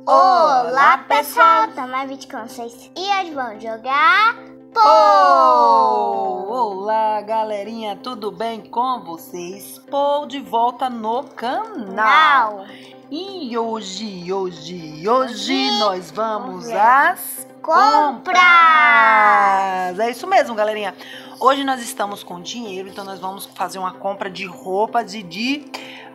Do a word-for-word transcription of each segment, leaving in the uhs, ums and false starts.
Olá, pessoal! Tô mais vídeo com vocês e hoje vamos jogar Pou! Olá, galerinha! Tudo bem com vocês? Pou de volta no canal! Não. E hoje, hoje, hoje, hoje vamos nós vamos ver. às Compras! É isso mesmo, galerinha! Hoje nós estamos com dinheiro, então nós vamos fazer uma compra de roupas e de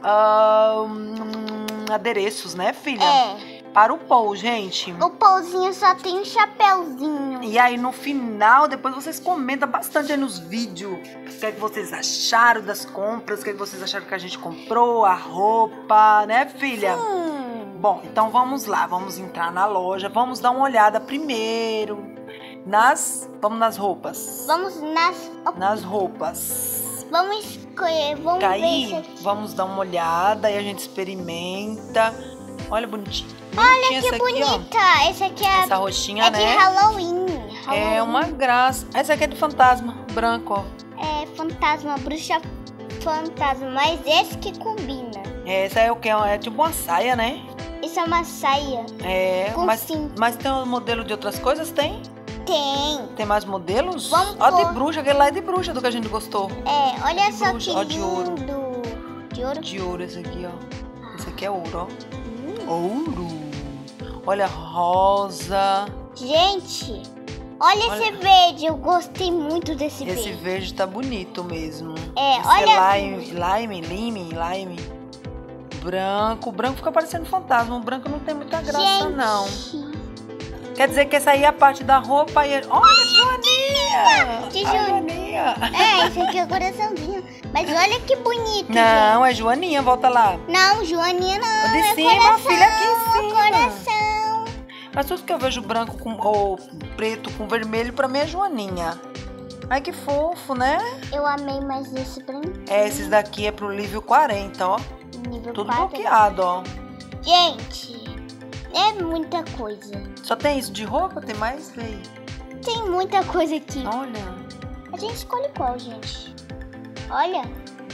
uh, adereços, né, filha? É. Para o Pou, gente. O Pouzinho só tem um chapéuzinho. E aí no final, depois vocês comentam bastante aí nos vídeos o que é que vocês acharam das compras, o que é que vocês acharam que a gente comprou, a roupa, né, filha? Sim. Bom, então vamos lá, vamos entrar na loja, vamos dar uma olhada primeiro nas, vamos nas roupas. Vamos nas... Nas roupas. Vamos escolher, vamos Aí, ver se... vamos dar uma olhada e a gente experimenta. Olha, bonitinho. Olha que essa bonita! Aqui, essa aqui é, essa roxinha, é né? de Halloween. É Halloween. uma graça. Essa aqui é de fantasma, branco, ó. É fantasma, bruxa fantasma, mas esse que combina. Essa é o que? É tipo uma saia, né? Isso é uma saia. É, Com mas, cinto. mas tem um modelo de outras coisas? Tem? Tem. Tem mais modelos? Vamos Ó, de pôr. bruxa, aquele lá é de bruxa do que a gente gostou. É, olha De só bruxa, que ó, de ouro. lindo. De ouro? De ouro esse aqui, ó. Esse aqui é ouro, ó. Hum. Ouro. Olha, rosa. Gente, olha, Olha. esse verde. Eu gostei muito desse Esse verde. verde tá bonito mesmo. É, Esse olha é lime, lime, lime, lime. Branco. O branco fica parecendo fantasma. O branco não tem muita graça, Gente. não. Quer dizer que essa aí é a parte da roupa e... Olha, Joaninha! De A Joaninha. Joaninha! É, esse aqui é o coraçãozinho. Mas olha que bonito, Não, é Joaninha, volta lá. gente. Não, Joaninha não. De é cima, coração, filha, aqui em cima. Coração. Mas tudo que eu vejo branco com, ou preto com vermelho, pra mim é Joaninha. Ai, que fofo, né? Eu amei mais esse pra mim. É, esses daqui é pro nível quarenta, ó. Nível Tudo quatro. bloqueado, ó. Gente, é muita coisa. Só tem isso de roupa? Tem mais? Vê aí. Tem muita coisa aqui. Olha. A gente escolhe qual, gente? Olha.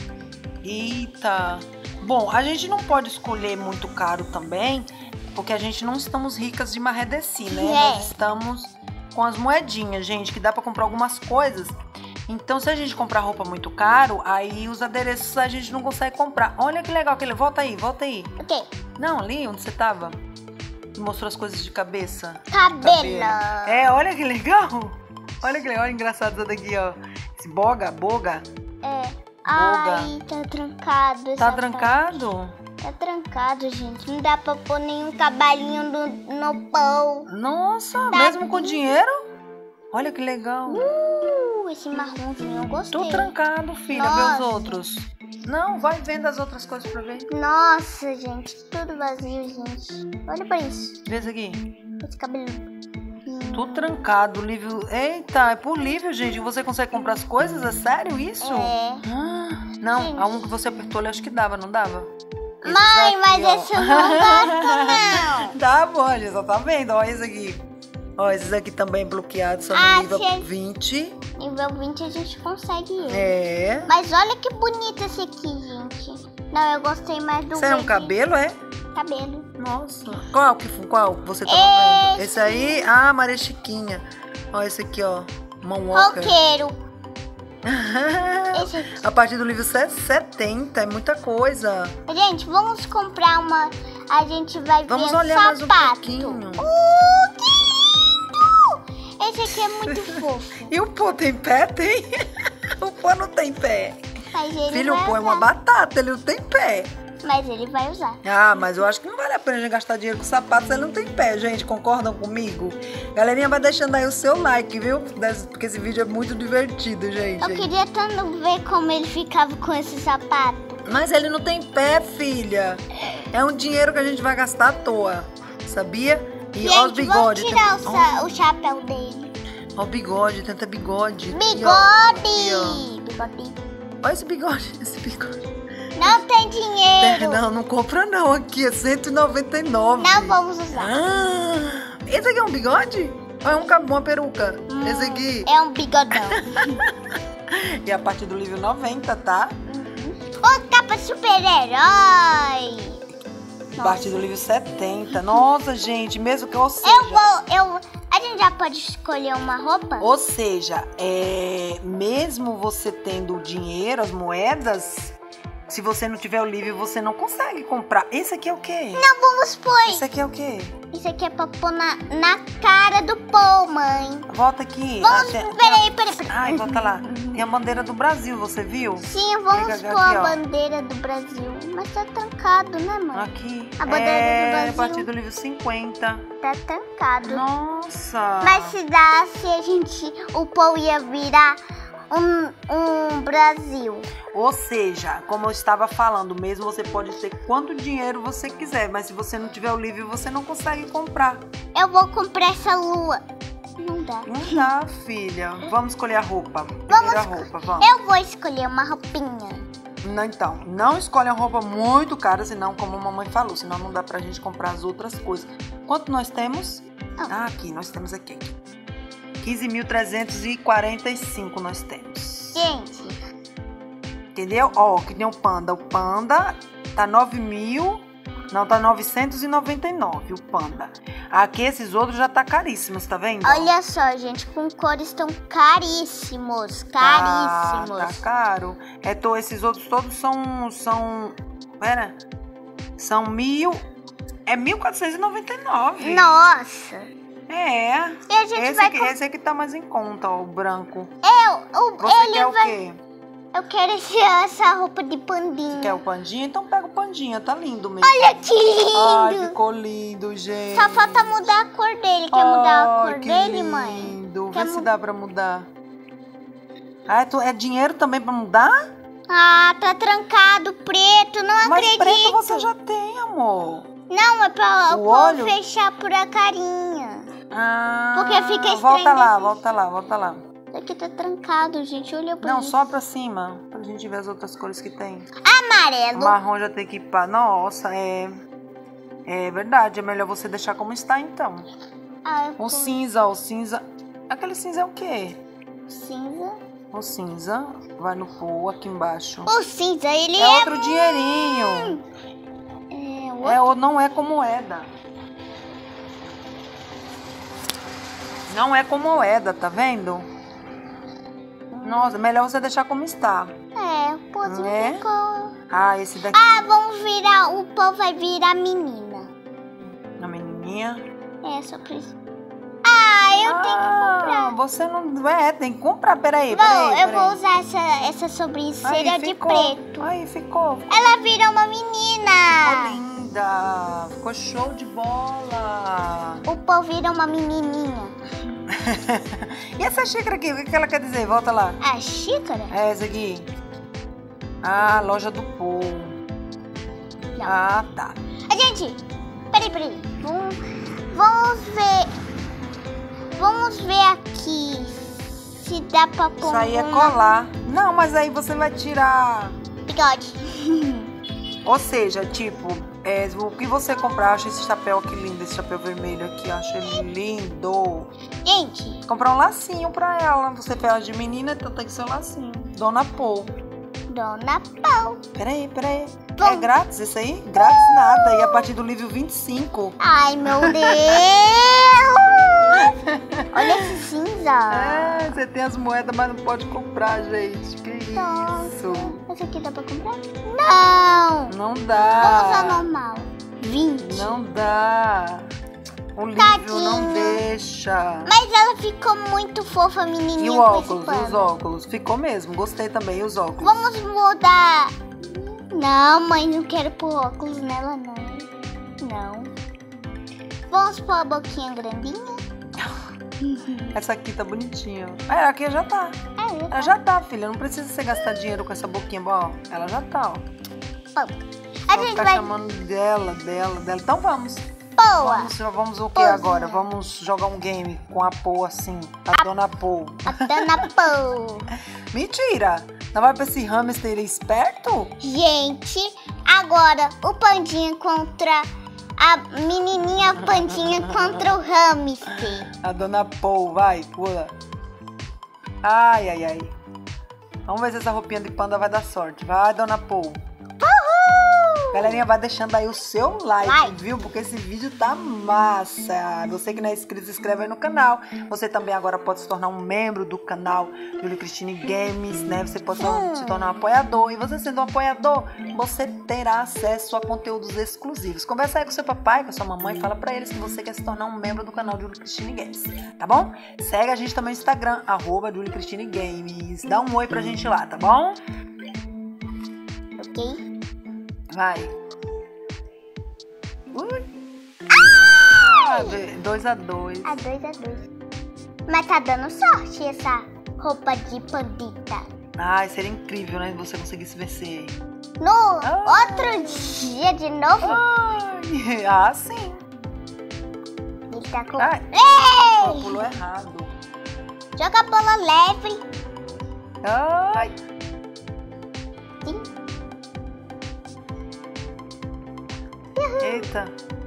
Eita. Bom, a gente não pode escolher muito caro também, porque a gente não estamos ricas de marredeci, né? É. Nós estamos com as moedinhas, gente, que dá pra comprar algumas coisas. Então, se a gente comprar roupa muito caro, aí os adereços a gente não consegue comprar. Olha que legal aquele. Volta aí, volta aí. O quê? Não, ali onde você tava. Mostrou as coisas de cabeça. Cabelo. É, olha que legal. Olha que legal, olha engraçado isso daqui, ó. Esse boga, boga. É. Ai, tá trancado. Tá essa trancado? parte. Tá trancado, gente. Não dá pra pôr nenhum cabelinho no, no pão. Nossa, Tá mesmo com aqui. dinheiro? Olha que legal. Uh, esse marronzinho eu gostei. Tô trancado, filha, vê Nossa. os outros. Não, vai vendo as outras coisas pra ver. Nossa, gente. Tudo vazio, gente. Olha pra isso. Vê isso aqui. Esse cabelo. Tô trancado, livro. Eita, é por livro, gente. Você consegue comprar as coisas? É sério isso? É. Ah, não, Gente. a um que você apertou ali, acho que dava, não dava? Esses Mãe, aqui, mas ó. esse eu não gosto, não. Tá bom, gente, só tá vendo? Olha esse aqui. Ó, esses aqui também bloqueados, são Ah, no nível gente. vinte. Nível vinte a gente consegue ele. É. Mas olha que bonito esse aqui, gente. Não, eu gostei mais do Isso é um verde cabelo, é? cabelo. Nossa. Qual que qual que você tava vendo? Esse aí? Ah, Maria Chiquinha. Ó, esse aqui, ó. Mão Walker. Roqueiro. Esse aqui. A partir do livro setenta, é muita coisa. Gente, vamos comprar uma... A gente vai Vamos ver olhar mais um sapato. pouquinho. Uh, que lindo! Esse aqui é muito fofo. E o pô tem pé? Tem? O pô não tem pé. Mas ele Filho, vai o pô é usar. uma batata, ele não tem pé. Mas ele vai usar. Ah, mas eu acho que não vale a pena a gente gastar dinheiro com sapato se ele não tem pé, gente. Concordam comigo? Galerinha, vai deixando aí o seu like, viu? Porque esse vídeo é muito divertido, gente. Eu queria tanto ver como ele ficava com esse sapato. Mas ele não tem pé, filha. É um dinheiro que a gente vai gastar à toa. Sabia? E ó os Gente, vamos bigodes. tirar tem... o, sa- o chapéu dele. Ó o bigode, tenta bigode. Aqui, ó. Aqui, ó. Bigode! Bigode. Olha esse bigode, esse bigode. Não tem dinheiro. Não, não compra não. Aqui é cento e noventa e nove. Não vamos usar. Ah, esse aqui é um bigode? Ou é um cabo, uma peruca? Hum, Esse aqui. É um bigodão. E a partir do livro noventa, tá? Ô, capa super-herói. A partir do livro setenta. Nossa, gente, mesmo que... Ou seja... Eu vou... Eu, a gente já pode escolher uma roupa? Ou seja, é, mesmo você tendo o dinheiro, as moedas... Se você não tiver o livro, você não consegue comprar. Esse aqui é o quê? Não, vamos pôr. Esse aqui é o quê? Isso aqui é pra pôr na, na cara do Paul, mãe. Volta aqui. Vamos, Ah, tem- peraí, peraí, peraí. Ai, volta lá. Tem a bandeira do Brasil, você viu? Sim, vamos Pega pôr aqui, a ó. bandeira do Brasil. Mas tá trancado, né, mãe? Aqui. A bandeira é, do Brasil. a partir do livro cinquenta. Tá trancado. Nossa. Mas se dá, se a gente... O Paul ia virar um, um Brasil. Ou seja, como eu estava falando, mesmo você pode ter quanto dinheiro você quiser, mas se você não tiver o livro, você não consegue comprar. Eu vou comprar essa lua. Não dá. Não dá, filha. Vamos escolher a roupa. Vamos Primeira roupa, vamos. Eu vou escolher uma roupinha. Não, então, não escolhe uma roupa muito cara, senão, como a mamãe falou, senão não dá pra gente comprar as outras coisas. Quanto nós temos? Ah. Ah, aqui, nós temos aqui. quinze mil trezentos e quarenta e cinco nós temos. Gente, Entendeu? Ó, que nem o panda. O panda tá nove mil... Não, tá novecentos e noventa e nove o panda. Aqui esses outros já tá caríssimos, tá vendo? olha só, gente, com cores tão caríssimos, Tá, caríssimos. tá caro. É, tô, esses outros todos são... são pera. São mil... É mil quatrocentos e noventa e nove. Nossa. É. E a gente Esse, vai... aqui, com- esse aqui tá mais em conta, ó, o branco. Eu, o, Você ele quer o vai... quê? Eu quero esse, essa roupa de pandinha. Quer o pandinha? Então pega o pandinha, tá lindo mesmo. Olha que Ai, lindo. ficou lindo, gente. Só falta mudar a cor dele. Quer mudar a Ai, cor que dele, mãe? lindo. Quer Vê se mu- dá pra mudar. Ah, é, tu- é dinheiro também pra mudar? Ah, tá trancado, preto, não Mas acredito. preto você já tem, amor. Não, é pra, O pra olho? fechar por a carinha. Ah, Porque fica estranho volta lá, desse- volta lá, volta lá. Isso aqui tá trancado, gente. Olha pra Não, isso. só pra cima, pra gente ver as outras cores que tem. Amarelo. O marrom já tem que ir pra... Nossa, é... É verdade, é melhor você deixar como está, então. Ah, O cinza, o cinza... Aquele cinza é o quê? cinza. O cinza vai no pool aqui embaixo. O cinza, ele É é... outro dinheirinho. É, o É, ou não é com moeda. Não é com moeda, tá vendo? Nossa, melhor você deixar como está. É, o pozinho É? ficou... Ah, esse daqui. Ah, vamos virar... O pão vai virar menina. A menininha. É, só por isso. Ah, eu tenho que Ah, comprar. você não... É, tem que comprar. Peraí, Vou, peraí, eu peraí. vou usar essa, essa sobrancelha Aí, de ficou. preto. Aí, ficou. Ela vira uma Ficou menina. linda. Ficou show de bola. O pão vira uma menininha. E essa xícara aqui, o que que ela quer dizer? Volta lá. A xícara? É essa aqui. Ah, loja do povo. Não. Ah, tá. A gente, peraí, peraí. Vamos, vamos ver. Vamos ver aqui se dá pra pôr Isso aí é uma- colar. Não, mas aí você vai tirar... bigode. Ou seja, tipo, é, o que você comprar, acha esse chapéu aqui lindo, esse chapéu vermelho aqui, acho ele lindo. Gente, Comprar um lacinho pra ela. Você fez ela de menina, então tem que ser um lacinho. Dona Paul. Dona Pau. Peraí, peraí. Bom. É grátis isso aí? Grátis nada. E a partir do livro vinte e cinco. Ai, meu Deus. Olha esse cinza. É, você tem as moedas, mas não pode comprar, gente. Que Nossa. isso? Esse aqui dá pra comprar? Não. Não Vamos dá. usar normal. vinte. Não dá. O livro não Tadinha. deixa. Mas ela ficou muito fofa, menininha. E o com óculos, esse e os pano. óculos? Ficou mesmo, gostei também, e os óculos? Vamos mudar. Não, mãe, não quero pôr óculos nela, não. Não. Vamos pôr a boquinha grandinha? Essa aqui tá bonitinha. Ah, aqui já tá. É, Ela já tá, filha. Não precisa você gastar dinheiro com essa boquinha. Ó, ela já tá, ó. bom. A Vou gente ficar vai... chamando dela, dela, dela. Então vamos. Boa. Vamos, vamos o que Pozinha. agora? Vamos jogar um game com a Paul assim. A, Dona Paul. A Dona Pau. Mentira! Não vai pra esse hamster esperto? Gente, agora o pandinha contra a menininha pandinha contra o hamster. A Dona Paul, vai, pula. Ai, ai, ai. Vamos ver se essa roupinha de panda vai dar sorte. Vai, Dona Paul. Uhul! Galerinha, vai deixando aí o seu like, Like. viu? Porque esse vídeo tá massa. Você que não é inscrito, se inscreve aí no canal. Você também agora pode se tornar um membro do canal Julie Cristine Games, né? Você pode Hum. se tornar um apoiador. E você sendo um apoiador, você terá acesso a conteúdos exclusivos. Conversa aí com seu papai, com a sua mamãe, fala pra eles que você quer se tornar um membro do canal Julie Cristine Games, tá bom? Segue a gente também no Instagram, arroba Julie Cristine Games. Dá um oi pra gente lá, tá bom? Ok? Vai. Ui. Ah, dois a dois. A dois a dois. Mas tá dando sorte essa roupa de pandita. Ai, seria incrível, né? Se você conseguisse vencer. No Ah. outro dia de novo, Ai, ah, sim. ele tá com... Ai, Ei! pulou errado. Joga a bola leve. Ai. Sim. Eita.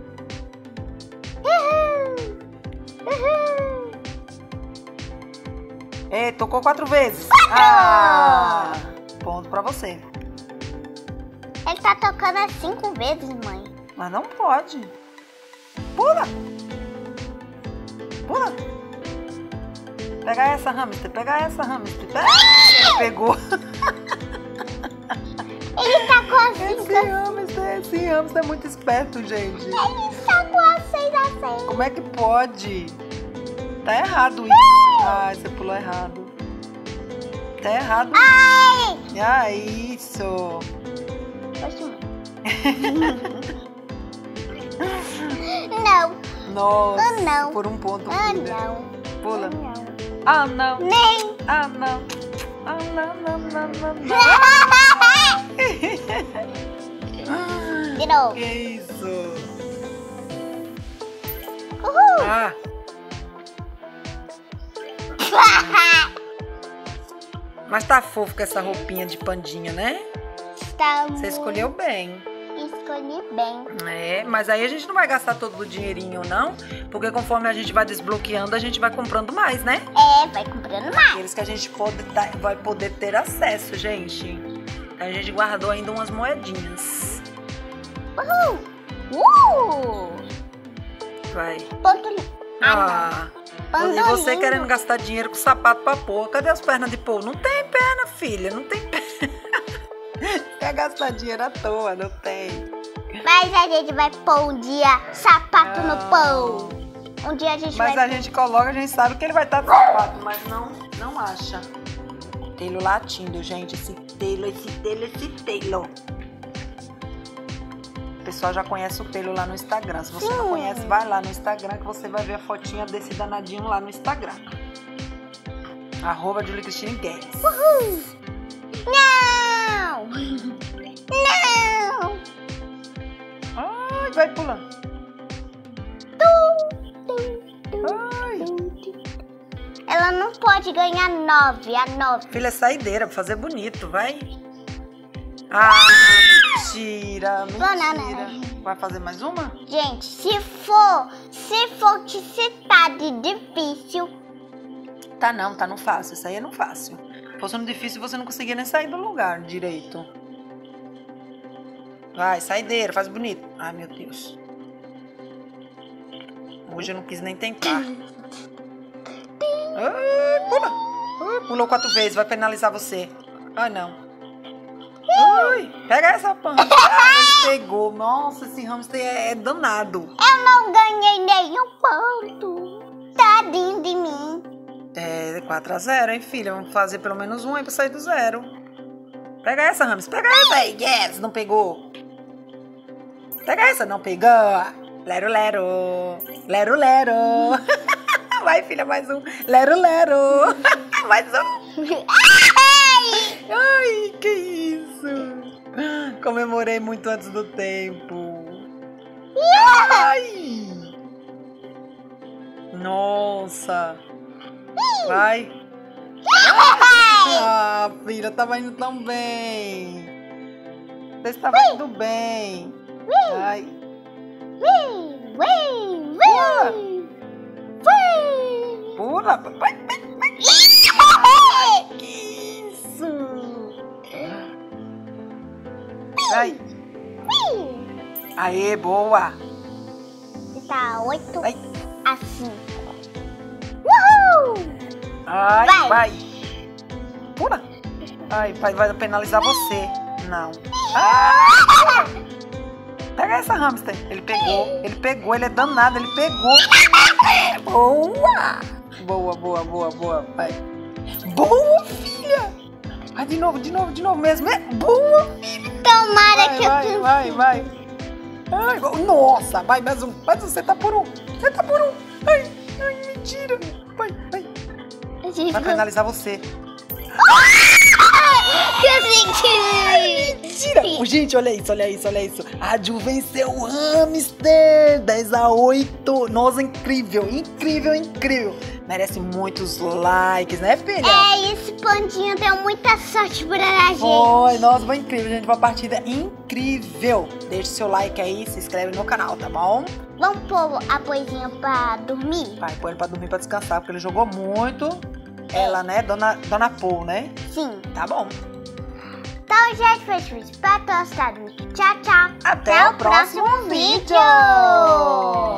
Uhul. Uhul. Ei, tocou quatro vezes. Quatro! Ah, ponto pra você. Ele tá tocando as cinco vezes, mãe. Mas não pode. Pula. Pula. Pega essa, hamster. Pega essa, hamster. Pega. Ah, pegou. Ele tá com as Esse cinco. hamster, esse hamster é muito esperto, gente. Ele tá com as seis a seis. Como é que pode? Tá errado isso. Ai, você pulou errado. Tá errado. Ai! Ah, isso. Oxe, mãe. Não. Nossa, Ah, não. por um ponto. Ah, filha. não. Pula. Ah, não. Ah, não. Nem. Ah, não. Ah, não, não, não, não, não. De novo. Que isso? Uhul. Ah, mas tá fofo com essa roupinha de pandinha, né? Tá Você escolheu bem. Escolhi bem. É, mas aí a gente não vai gastar todo o dinheirinho, não. Porque conforme a gente vai desbloqueando, a gente vai comprando mais, né? É, vai comprando mais. Aqueles que a gente pode tá- vai poder ter acesso, gente. A gente guardou ainda umas moedinhas. Uhul. Uh! Vai. Ponto. li- Ah, Ah, não. e você Pandolinho. querendo gastar dinheiro com sapato pra pôr. Cadê as pernas de pôr? Não tem perna, filha. Não tem perna. Quer gastar dinheiro à toa, não tem. Mas a gente vai pôr um dia sapato Não. no pão. Um dia a gente Mas vai... a gente coloca, a gente sabe que ele vai estar de sapato, mas não, não acha. Telo latindo, gente. Esse telo, esse telo, esse telo. O pessoal já conhece o telo lá no Instagram. Se você não Sim. conhece, vai lá no Instagram que você vai ver a fotinha desse danadinho lá no Instagram. Arroba Julie Cristine Games. Uhul. Não! Não! Ai, vai pulando. Ai. Ela não pode ganhar nove, a nove. Filha, é saideira, pra fazer bonito, vai. Ah, mentira, mentira. Banana. Vai fazer mais uma? Gente, se for, se for que se tá de difícil, Tá não, tá no fácil. Isso aí é no fácil. Se fosse no difícil, você não conseguia nem sair do lugar direito. Vai, saideira, faz bonito. Ai, meu Deus. Hoje eu não quis nem tentar. Ai, pula. Ai, pulou quatro vezes, vai penalizar você. Ai, não. Ai, pega essa pan. Ai, ele pegou. Nossa, esse hamster é, é danado. eu não ganhei nenhum ponto. Tadinho de mim. É, quatro a zero, hein, filha? Vamos fazer pelo menos um aí pra sair do zero. Pega essa, Rames. Pega essa aí. Yes, não pegou. Pega essa, não pegou. Lero, lero. Lero, lero. Vai, filha, mais um. Lero, lero. Mais um. Ai, que isso. Comemorei muito antes do tempo. Ai. Nossa. Vai. Ah, filha, tava indo tão bem. Você estava indo bem. Vai. Ui, ui, ui, ui. Pula. Vai, vai, vai. Que isso. Vai. Aê, boa. Tá oito Ai. a cinco. Uhul! Ai, Vai. vai. Pula. Ai, vai, vai penalizar você. Não. Ah! Pega essa, hamster. Ele pegou, ele pegou, ele é danado, ele pegou. Boa! Boa, boa, boa, boa. Vai. Boa, filha! Vai de novo, de novo, de novo mesmo. É boa, filha! Tomara Vai, que vai, eu vai, vai. Ai, nossa, vai, mais um. Mais um, você tá por um. Você tá por um. Ai, ai, mentira. Vai, vai. consigo. Vai penalizar você. Consegui! Mentira! Gente, olha isso, olha isso, olha isso. A Ju venceu o hamster. dez a oito. Nossa, incrível, incrível, incrível. Merece muitos likes, né, filha? É isso, Pandinha. Deu muita sorte pra a gente. Foi, nossa, foi incrível, gente. Uma partida incrível. Deixe seu like aí, se inscreve no canal, tá bom? Vamos pôr a Poizinha pra dormir? Vai, põe ele pra dormir, pra descansar, porque ele jogou muito. Ela, né, Dona, Dona Paul, né? Sim. Tá bom. Então, gente, foi isso. Espero ter gostado. Tchau, tchau. Até, Até o próximo vídeo. vídeo.